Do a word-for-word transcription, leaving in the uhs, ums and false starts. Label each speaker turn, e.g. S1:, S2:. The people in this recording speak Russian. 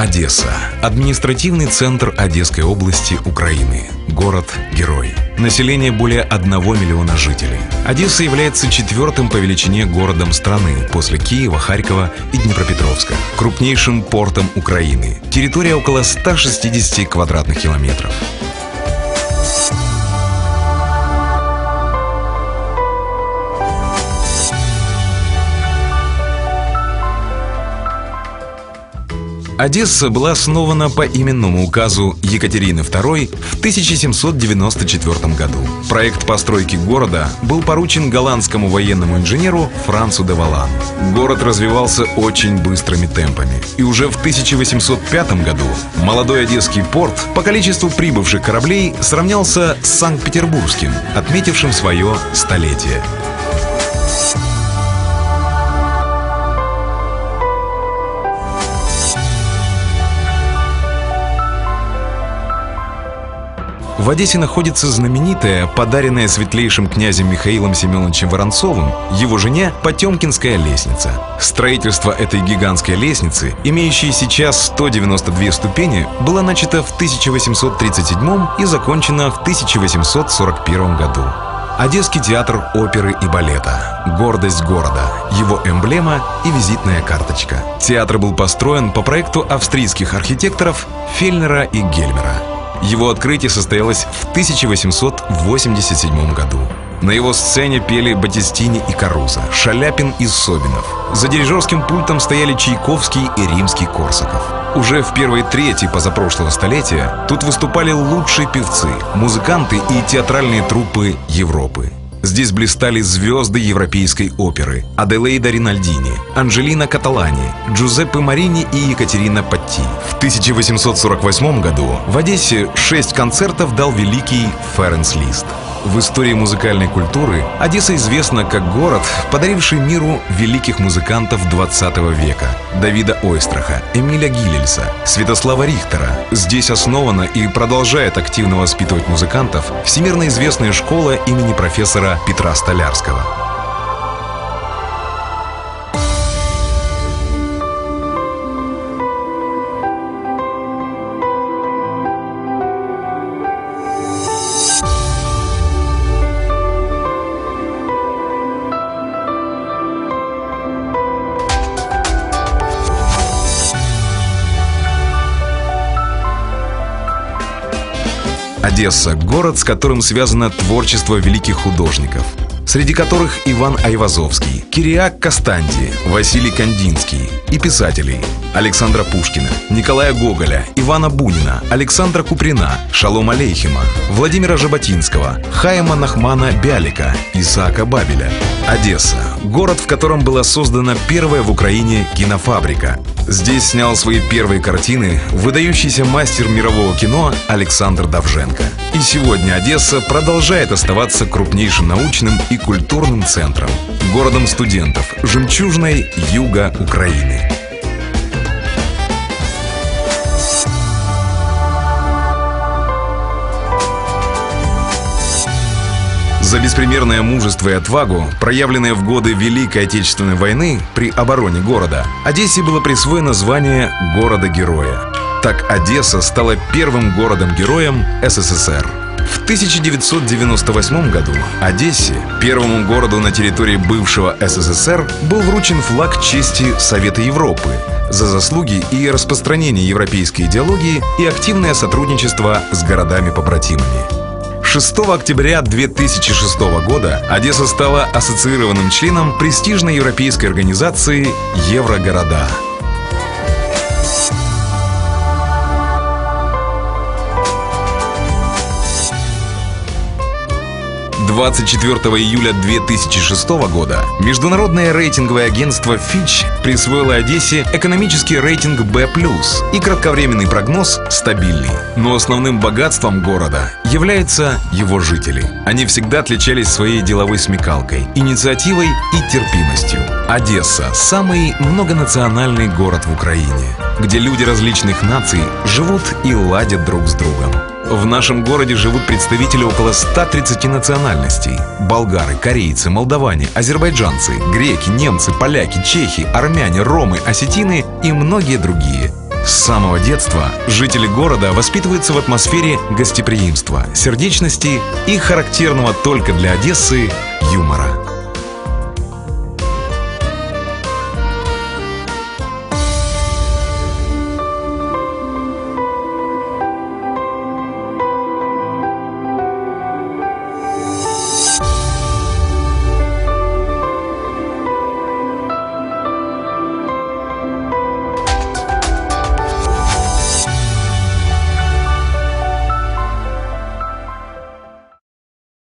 S1: Одесса – административный центр Одесской области, Украины. Город-герой. Население более одного миллиона жителей. Одесса является четвертым по величине городом страны после Киева, Харькова и Днепропетровска. Крупнейшим портом Украины. Территория около ста шестидесяти квадратных километров. Одесса была основана по именному указу Екатерины второй в тысяча семьсот девяносто четвёртом году. Проект постройки города был поручен голландскому военному инженеру Францу де Валану. Город развивался очень быстрыми темпами. И уже в тысяча восемьсот пятом году молодой Одесский порт по количеству прибывших кораблей сравнялся с Санкт-Петербургским, отметившим свое столетие. В Одессе находится знаменитая, подаренная светлейшим князем Михаилом Семеновичем Воронцовым, его жене, Потемкинская лестница. Строительство этой гигантской лестницы, имеющей сейчас сто девяносто две ступени, было начато в тысяча восемьсот тридцать седьмом и закончено в тысяча восемьсот сорок первом году. Одесский театр оперы и балета. Гордость города, его эмблема и визитная карточка. Театр был построен по проекту австрийских архитекторов Фельнера и Гельмера. Его открытие состоялось в тысяча восемьсот восемьдесят седьмом году. На его сцене пели Батистини и Каруза, Шаляпин и Собинов. За дирижерским пультом стояли Чайковский и Римский-Корсаков. Уже в первой трети позапрошлого столетия тут выступали лучшие певцы, музыканты и театральные труппы Европы. Здесь блистали звезды европейской оперы: Аделаида Ринальдини, Анджелина Каталани, Джузеппе Марини и Екатерина Патти. В тысяча восемьсот сорок восьмом году в Одессе шесть концертов дал великий Ференц Лист. В истории музыкальной культуры Одесса известна как город, подаривший миру великих музыкантов двадцатого века: Давида Ойстраха, Эмиля Гиллельса, Святослава Рихтера. Здесь основана и продолжает активно воспитывать музыкантов всемирно известная школа имени профессора Петра Столярского. Одесса – город, с которым связано творчество великих художников, среди которых Иван Айвазовский, Кириак Кастанди, Василий Кандинский, и писателей Александра Пушкина, Николая Гоголя, Ивана Бунина, Александра Куприна, Шалом Алейхима, Владимира Жаботинского, Хаима Нахмана Бялика, Исаака Бабеля. Одесса – город, в котором была создана первая в Украине кинофабрика. Здесь снял свои первые картины выдающийся мастер мирового кино Александр Довженко. И сегодня Одесса продолжает оставаться крупнейшим научным и культурным центром, городом студентов, жемчужной юга Украины. За беспримерное мужество и отвагу, проявленное в годы Великой Отечественной войны при обороне города, Одессе было присвоено звание города-героя. Так Одесса стала первым городом-героем СССР. В тысяча девятьсот девяносто восьмом году Одессе, первому городу на территории бывшего СССР, был вручен флаг чести Совета Европы за заслуги и распространение европейской идеологии и активное сотрудничество с городами-побратимами. шестого октября две тысячи шестого года Одесса стала ассоциированным членом престижной европейской организации «Еврогорода». двадцать четвёртого июля две тысячи шестого года международное рейтинговое агентство Fitch присвоило Одессе экономический рейтинг бэ плюс и кратковременный прогноз «стабильный». Но основным богатством города являются его жители. Они всегда отличались своей деловой смекалкой, инициативой и терпимостью. Одесса – самый многонациональный город в Украине, где люди различных наций живут и ладят друг с другом. В нашем городе живут представители около ста тридцати национальностей: болгары, корейцы, молдаване, азербайджанцы, греки, немцы, поляки, чехи, армяне, ромы, осетины и многие другие. С самого детства жители города воспитываются в атмосфере гостеприимства, сердечности и характерного только для Одессы юмора.